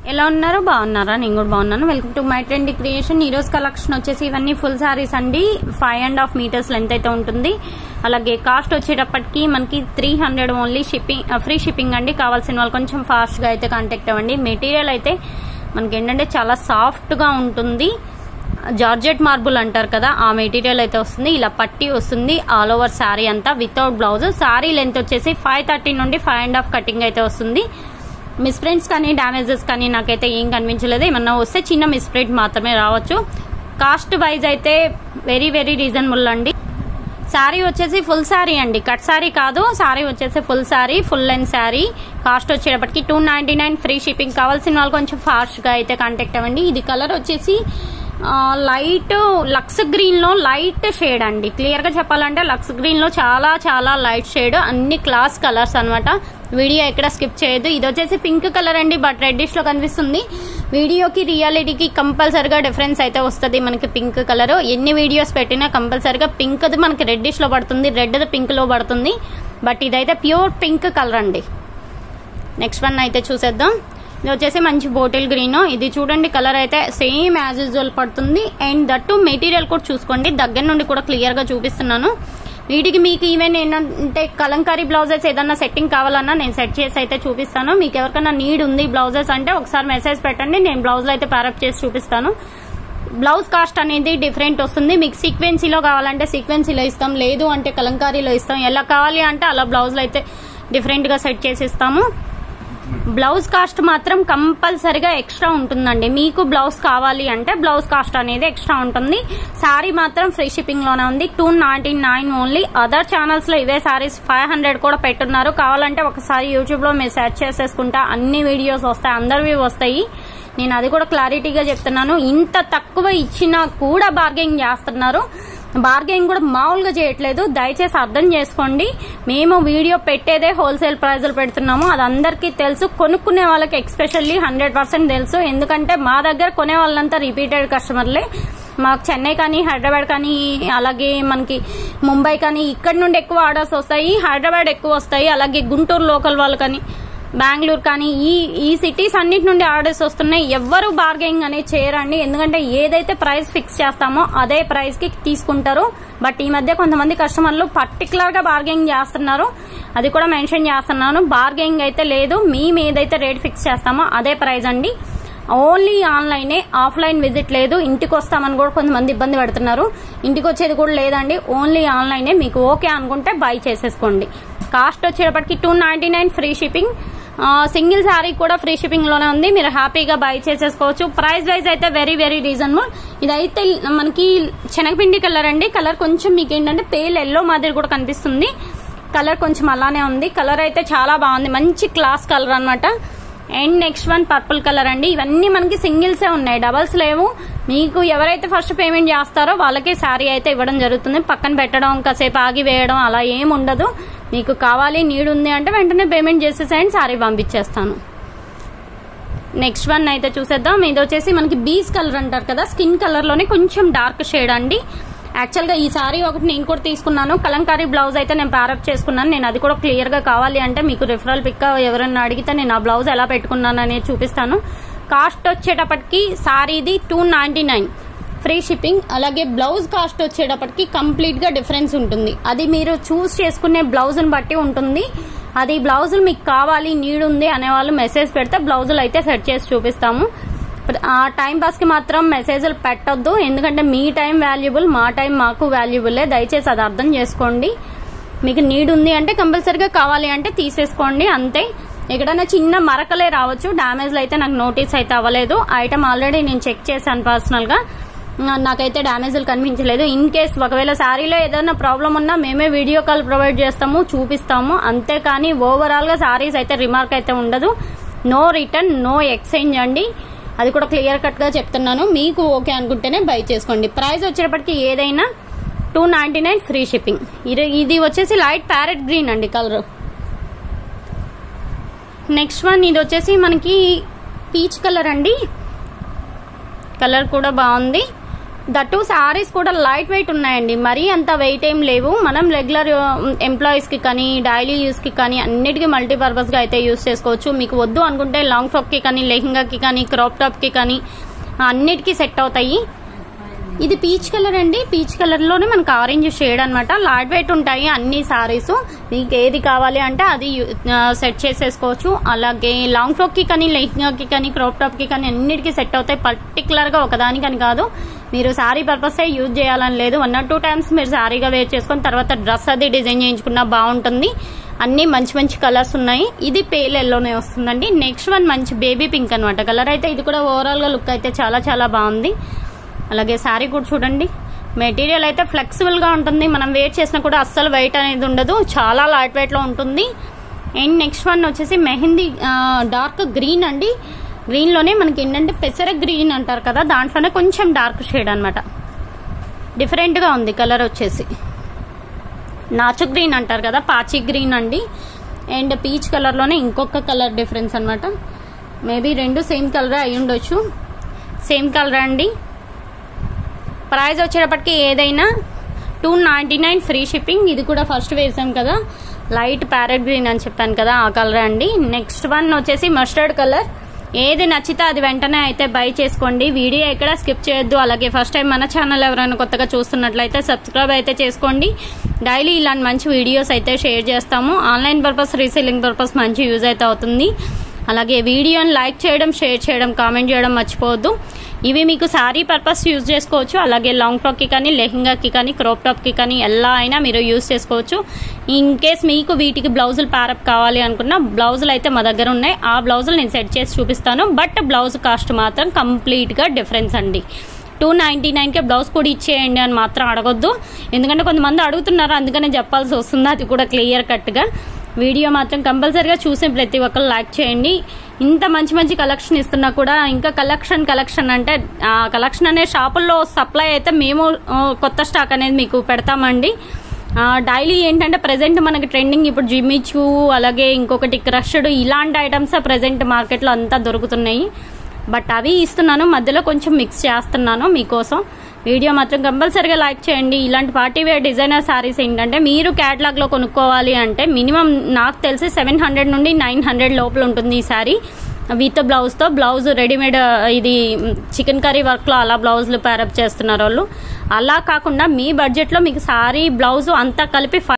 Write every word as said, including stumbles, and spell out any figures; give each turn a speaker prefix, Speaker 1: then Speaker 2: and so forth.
Speaker 1: ఎలా ఉన్నారు? బాగున్నారా? నేను కూడా బాగున్నాను. Welcome to my trendy creation. ఈ రోజు కలెక్షన్ వచ్చేసి ఇవన్నీ ఫుల్ సారీస్ అండి. Five and half metres length అయితే ఉంటుంది. అలాగే కాస్ట్ వచ్చేటప్పటికి మనకి three hundred only shipping, free shipping అండి. కావాల్సిన వాళ్ళు కొంచెం ఫాస్ట్ గా అయితే కాంటాక్ట్ అవ్వండి. మెటీరియల్ అయితే మనకి ఏంటంటే చాలా సాఫ్ట్ గా ఉంటుంది. జార్జెట్ మార్బుల్ అంటారు కదా, ఆ మెటీరియల్ అయితే వస్తుంది. ఇలా పట్టి వస్తుంది ఆల్ ఓవర్ శారీ అంతా వితౌట్ బ్లౌజ్. శారీ లెంత్ వచ్చేసి ఫైవ్ థర్టీ నుండి ఫైవ్ అండ్ హాఫ్ కటింగ్ అయితే వస్తుంది. మిస్ ప్రింట్స్ కానీ డ్యామేజెస్ కానీ నాకైతే ఏం కనిపించలేదు. ఏమన్నా వస్తే చిన్న మిస్ ప్రింట్ మాత్రమే రావచ్చు. కాస్ట్ వైజ్ అయితే వెరీ వెరీ రీజనబుల్ అండి. శారీ వచ్చేసి ఫుల్ శారీ అండి, కట్ శారీ కాదు. శారీ వచ్చేసి full sari, full length sari. Cost వచ్చేటప్పటికి two ninety nine free shipping. కావాల్సిన వాళ్ళు కొంచెం ఫాస్ట్ గా అయితే కాంటాక్ట్ అవ్వండి. ఇది కలర్ వచ్చేసి లైట్ లక్స్ గ్రీన్ లో లైట్ షేడ్ అండి. క్లియర్ గా చెప్పాలంటే లక్స్ గ్రీన్ లో చాలా చాలా లైట్ షేడ్. అన్ని క్లాస్ కలర్స్ అనమాట. వీడియో ఎక్కడ స్కిప్ చేయొద్దు. ఇది వచ్చేసి పింక్ కలర్ అండి, బట్ రెడ్డిష్ లో కనిపిస్తుంది. వీడియోకి రియాలిటీకి కంపల్సరిగా డిఫరెన్స్ అయితే వస్తుంది. మనకి పింక్ కలర్ ఎన్ని వీడియోస్ పెట్టినా కంపల్సరిగా పింక్ ది మనకి రెడ్డిష్ లో పడుతుంది, రెడ్ ది పింక్ లో పడుతుంది. బట్ ఇదైతే ప్యూర్ పింక్ కలర్ అండి. నెక్స్ట్ వన్ అయితే చూసేద్దాం. ఇది వచ్చేసి మంచి బాటిల్ గ్రీన్. ఇది చూడండి కలర్ అయితే సేమ్ యాజ్ యూజువల్ పడుతుంది. అండ్ దట్టు మెటీరియల్ కూడా చూసుకోండి, దగ్గర నుండి కూడా క్లియర్ గా చూపిస్తున్నాను. వీటికి మీకు ఈవెన్ ఏంటంటే కలంకారీ బ్లౌజెస్ ఏదన్నా సెట్టింగ్ కావాలన్నా నేను సెట్ చేసి అయితే చూపిస్తాను. మీకు ఎవరికైనా నీడ్ ఉంది బ్లౌజెస్ అంటే ఒకసారి మెసేజ్ పెట్టండి, నేను బ్లౌజ్లో అయితే ప్యారప్ చేసి చూపిస్తాను. బ్లౌజ్ కాస్ట్ అనేది డిఫరెంట్ వస్తుంది. మీకు సీక్వెన్సీలో కావాలంటే సీక్వెన్సీలో ఇస్తాం, లేదు అంటే కలంకారీలో ఇస్తాం. ఎలా కావాలి అంటే అలా బ్లౌజ్లో అయితే డిఫరెంట్ గా సెట్ చేసి ఇస్తాము. బ్లౌజ్ కాస్ట్ మాత్రం కంపల్సరిగా ఎక్స్ట్రా ఉంటుందండి. మీకు బ్లౌజ్ కావాలి అంటే బ్లౌజ్ కాస్ట్ అనేది ఎక్స్ట్రా ఉంటుంది. శారీ మాత్రం ఫ్రీ షిప్పింగ్ లోనే ఉంది. Two ninety nine only. Other channels లో ఇవే శారీస్ ఫైవ్ హండ్రెడ్ కూడా పెట్టున్నారు. కావాలంటే ఒకసారి యూట్యూబ్ లో మీరు సెర్చ్ చేసేసుకుంటా అన్ని వీడియోస్ వస్తాయి, అందరివి వస్తాయి. నేను అది కూడా క్లారిటీగా చెప్తున్నాను. ఇంత తక్కువ ఇచ్చినా కూడా బార్గెనింగ్ చేస్తున్నారు. బార్గెనింగ్ కూడా మామూలుగా చేయట్లేదు, దయచేసి అర్థం చేసుకోండి. మేము వీడియో పెట్టేదే హోల్సేల్ ప్రైజులు పెడుతున్నాము, అది అందరికీ తెలుసు. కొనుక్కునే వాళ్ళకి ఎక్స్పెషల్లీ హండ్రెడ్ పర్సెంట్ తెలుసు. ఎందుకంటే మా దగ్గర కొనే వాళ్ళంతా రిపీటెడ్ కస్టమర్లే. మాకు చెన్నై కానీ హైదరాబాద్ కానీ అలాగే మనకి ముంబై కానీ ఇక్కడ నుండి ఎక్కువ ఆర్డర్స్ వస్తాయి, హైదరాబాద్ ఎక్కువ వస్తాయి. అలాగే గుంటూరు లోకల్ వాళ్ళు కానీ బెంగళూరు కానీ ఈ ఈ సిటీస్ అన్నిటి నుండి ఆర్డర్స్ వస్తున్నాయి. ఎవ్వరు బార్గెనింగ్ అనేది చేయరండి, ఎందుకంటే ఏదైతే ప్రైస్ ఫిక్స్ చేస్తామో అదే ప్రైస్ కి తీసుకుంటారు. బట్ ఈ మధ్య కొంతమంది కస్టమర్లు పర్టికులర్ గా బార్గెనింగ్ చేస్తున్నారు, అది కూడా మెన్షన్ చేస్తున్నాను. బార్గెనింగ్ అయితే లేదు, మేము ఏదైతే రేట్ ఫిక్స్ చేస్తామో అదే ప్రైస్ అండి. ఓన్లీ ఆన్లైనే, ఆఫ్లైన్ విజిట్ లేదు. ఇంటికి వస్తామని కూడా కొంతమంది ఇబ్బంది పడుతున్నారు, ఇంటికి వచ్చేది కూడా లేదండి. ఓన్లీ ఆన్లైనే. మీకు ఓకే అనుకుంటే బై చేసేసుకోండి. కాస్ట్ వచ్చేటప్పటికి two ninety nine free shipping. Single sari కూడా ఫ్రీ షిప్పింగ్ లోనే ఉంది, మీరు హ్యాపీగా బై చేసేసుకోవచ్చు. ప్రైస్ వైజ్ అయితే వెరీ వెరీ రీజనబుల్. ఇదైతే మనకి శనగపిండి కలర్ అండి. కలర్ కొంచెం మీకు ఏంటంటే పేల్ ఎల్లో మాదిరి కూడా కనిపిస్తుంది. కలర్ కొంచెం అలానే ఉంది. కలర్ అయితే చాలా బాగుంది, మంచి క్లాస్ కలర్ అనమాట. And next one purple colour అండి. ఇవన్నీ మనకి సింగిల్సే ఉన్నాయి, డబల్స్ లేవు. మీకు ఎవరైతే ఫస్ట్ పేమెంట్ చేస్తారో వాళ్ళకే శారీ అయితే ఇవ్వడం జరుగుతుంది. పక్కన పెట్టడం, కాసేపు ఆగి వేయడం అలా ఏం ఉండదు. మీకు కావాలి, నీడ్ ఉంది అంటే వెంటనే పేమెంట్ చేసేసేయండి, శారీ పంపించేస్తాను. నెక్స్ట్ వన్ అయితే చూసేద్దాం. ఇది వచ్చేసి మనకి బీస్ కలర్ అంటారు కదా, స్కిన్ కలర్ లోనే కొంచెం డార్క్ షేడ్ అండి. యాక్చువల్ గా ఈ సారీ ఒకటి నేను కూడా తీసుకున్నాను. కలంకారీ బ్లౌజ్ అయితే నేను ప్యారప్ చేసుకున్నాను. నేను అది కూడా క్లియర్ గా కావాలి అంటే మీకు రిఫరల్ పిక్ ఎవరైనా అడిగితే నేను ఆ బ్లౌజ్ ఎలా పెట్టుకున్నాను అనేది చూపిస్తాను. కాస్ట్ వచ్చేటప్పటికి సారీది two ninety nine free shipping. అలాగే బ్లౌజ్ కాస్ట్ వచ్చేటప్పటికి కంప్లీట్ గా డిఫరెన్స్ ఉంటుంది. అది మీరు చూస్ చేసుకునే బ్లౌజ్ ని బట్టి ఉంటుంది. అది బ్లౌజులు మీకు కావాలి, నీడ్ ఉంది అనే వాళ్ళు మెసేజ్ పెడితే బ్లౌజులు అయితే సెట్ చేసి చూపిస్తాము. ఆ టైం పాస్ కి మాత్రం మెసేజ్లు పెట్టొద్దు, ఎందుకంటే మీ టైం వాల్యుబుల్, మా టైం మాకు వాల్యుబులే. దయచేసి అది అర్థం చేసుకోండి. మీకు నీడ్ ఉంది అంటే కంపల్సరిగా కావాలి అంటే తీసేసుకోండి, అంతే. ఎక్కడైనా చిన్న మరకలే రావచ్చు, డ్యామేజ్లు అయితే నాకు నోటీస్ అయితే అవ్వలేదు. ఐటమ్ ఆల్రెడీ నేను చెక్ చేశాను పర్సనల్ గా, నాకైతే డ్యామేజ్లు కనిపించలేదు. ఇన్ కేస్ ఒకవేళ శారీలో ఏదైనా ప్రాబ్లం ఉన్నా మేమే వీడియో కాల్ ప్రొవైడ్ చేస్తాము, చూపిస్తాము. అంతేకాని ఓవరాల్ గా శారీస్ అయితే రిమార్క్ అయితే ఉండదు. నో రిటర్న్, నో ఎక్స్చేంజ్ అండి, అది కూడా క్లియర్ కట్ గా చెప్తున్నాను. మీకు ఓకే అనుకుంటేనే బై చేసుకోండి. ప్రైస్ వచ్చేటప్పటికి ఏదైనా two ninety nine free shipping. ఇది వచ్చేసి లైట్ ప్యారెట్ గ్రీన్ అండి కలర్. నెక్స్ట్ వన్ ఇది వచ్చేసి మనకి పీచ్ కలర్ అండి. కలర్ కూడా బాగుంది. దట్టు శారీస్ కూడా లైట్ వెయిట్ ఉన్నాయండి, మరీ అంత వెయిట్ ఏం లేవు. మనం రెగ్యులర్ ఎంప్లాయీస్ కి కానీ డైలీ యూస్ కి కానీ అన్నిటికీ మల్టీపర్పస్ గా అయితే యూస్ చేసుకోవచ్చు. మీకు వద్దు అనుకుంటే లాంగ్ ఫ్రాక్ కి కానీ లెహంగాకి కానీ క్రాప్ టాప్ కి కానీ అన్నిటికీ సెట్ అవుతాయి. ఇది పీచ్ కలర్ అండి, పీచ్ కలర్ లోనే మనకు ఆరెంజ్ షేడ్ అనమాట. లైట్ వెయిట్ ఉంటాయి అన్ని సారీస్, మీకు ఏది కావాలి అంటే అది సెట్ చేసేసుకోవచ్చు. అలాగే లాంగ్ ఫ్రాక్ కి కానీ లెహంగాకి కానీ క్రాప్ టాప్ కి కానీ అన్నిటికీ సెట్ అవుతాయి. పర్టికులర్ గా ఒకదానికని కాదు, మీరు శారీ పర్పస్ యూజ్ చేయాలని లేదు. వన్ ఆర్ టూ టైమ్స్ మీరు శారీగా వేర్ చేసుకుని తర్వాత డ్రెస్ అది డిజైన్ చేయించుకున్నా బాగుంటుంది. అన్ని మంచి మంచి కలర్స్ ఉన్నాయి. ఇది పేల్ ఎల్లోనే వస్తుందండి. నెక్స్ట్ వన్ మంచి బేబీ పింక్ అనమాట కలర్ అయితే. ఇది కూడా ఓవరాల్ గా లుక్ అయితే చాలా చాలా బాగుంది. అలాగే శారీ కూడా చూడండి, మెటీరియల్ అయితే ఫ్లెక్సిబుల్ గా ఉంటుంది, మనం వేర్ చేసినా కూడా అస్సలు వెయిట్ అనేది ఉండదు, చాలా లైట్ వెయిట్ లో ఉంటుంది. అండ్ నెక్స్ట్ వన్ వచ్చేసి మెహందీ డార్క్ గ్రీన్ అండి. గ్రీన్ లోనే మనకి ఏంటంటే పెసర గ్రీన్ అంటారు కదా, దాంట్లోనే కొంచెం డార్క్ షేడ్ అనమాట. డిఫరెంట్ గా ఉంది కలర్ వచ్చేసి. నాచు గ్రీన్ అంటారు కదా, పాచి గ్రీన్ అండి. అండ్ పీచ్ కలర్ లోనే ఇంకొక కలర్ డిఫరెన్స్ అనమాట. మేబీ రెండు సేమ్ కలర్ అయి ఉండొచ్చు. సేమ్ కలర్ అండి. ప్రైస్ వచ్చేటప్పటికి ఏదైనా two ninety nine free shipping. ఇది కూడా ఫస్ట్ వేసాం కదా, లైట్ ప్యారెట్ గ్రీన్ అని చెప్పాను కదా, ఆ కలర్ అండి. నెక్స్ట్ వన్ వచ్చేసి మస్టర్డ్ కలర్. ఏది నచ్చితే అది వెంటనే అయితే బై చేసుకోండి, వీడియో ఎక్కడ స్కిప్ చేయొద్దు. అలాగే ఫస్ట్ టైం మన ఛానల్ ఎవరైనా కొత్తగా చూస్తున్నట్లయితే సబ్స్క్రైబ్ అయితే చేసుకోండి. డైలీ ఇలాంటి మంచి వీడియోస్ అయితే షేర్ చేస్తాము. ఆన్లైన్ పర్పస్ రీసేలింగ్ పర్పస్ మంచి యూజ్ అయితే అవుతుంది. అలాగే వీడియోని లైక్ చేయడం, షేర్ చేయడం, కామెంట్ చేయడం మర్చిపోవద్దు. ఇవి మీకు శారీ పర్పస్ యూజ్ చేసుకోవచ్చు. అలాగే లాంగ్ ఫ్రాక్కి కానీ లెహంగాకి కానీ క్రాప్ టాప్కి కానీ ఎలా అయినా మీరు యూజ్ చేసుకోవచ్చు. ఇన్ కేస్ మీకు వీటికి బ్లౌజులు ప్యారప్ కావాలి అనుకున్న బ్లౌజులు అయితే మా దగ్గర ఉన్నాయి. ఆ బ్లౌజులు నేను సెట్ చేసి చూపిస్తాను. బట్ బ్లౌజ్ కాస్ట్ మాత్రం కంప్లీట్గా డిఫరెన్స్ అండి. టూ నైంటీ నైన్కే బ్లౌజ్ కూడా ఇచ్చేయండి అని మాత్రం అడగొద్దు, ఎందుకంటే కొంతమంది అడుగుతున్నారు, అందుకనే చెప్పాల్సి వస్తుంది. అది కూడా క్లియర్ కట్గా. వీడియో మాత్రం కంపల్సరీగా చూసి ప్రతి ఒక్కరు లైక్ చేయండి. ఇంత మంచి మంచి కలెక్షన్ ఇస్తున్నా కూడా ఇంకా కలెక్షన్ కలెక్షన్ అంటే ఆ కలెక్షన్ అనే షాపుల్లో సప్లై అయితే మేము కొత్త స్టాక్ అనేది మీకు పెడతామండి. డైలీ ఏంటంటే ప్రెసెంట్ మనకి ట్రెండింగ్ ఇప్పుడు జిమ్మిచూ, అలాగే ఇంకొకటి క్రష్డ్, ఇలాంటి ఐటమ్స్ ప్రెసెంట్ మార్కెట్లో అంతా దొరుకుతున్నాయి. బట్ అవి ఇస్తున్నాను, మధ్యలో కొంచెం మిక్స్ చేస్తున్నాను మీకోసం. వీడియో మాత్రం కంపల్సరీగా లైక్ చేయండి. ఇలాంటి పార్టీ వేర్ డిజైనర్ శారీస్ ఏంటంటే మీరు క్యాటలాగ్ లో కొనుక్కోవాలి అంటే మినిమం నాకు తెలిసి సెవెన్ హండ్రెడ్ నుండి నైన్ హండ్రెడ్ లోపల ఉంటుంది ఈ శారీ విత్ బ్లౌజ్ తో. బ్లౌజ్ రెడీమేడ్ ఇది చికెన్ కర్రీ వర్క్ లో అలా బ్లౌజులు ప్యారప్ చేస్తున్నారు వాళ్ళు. అలా కాకుండా మీ బడ్జెట్ లో మీకు శారీ బ్లౌజ్ అంతా కలిపి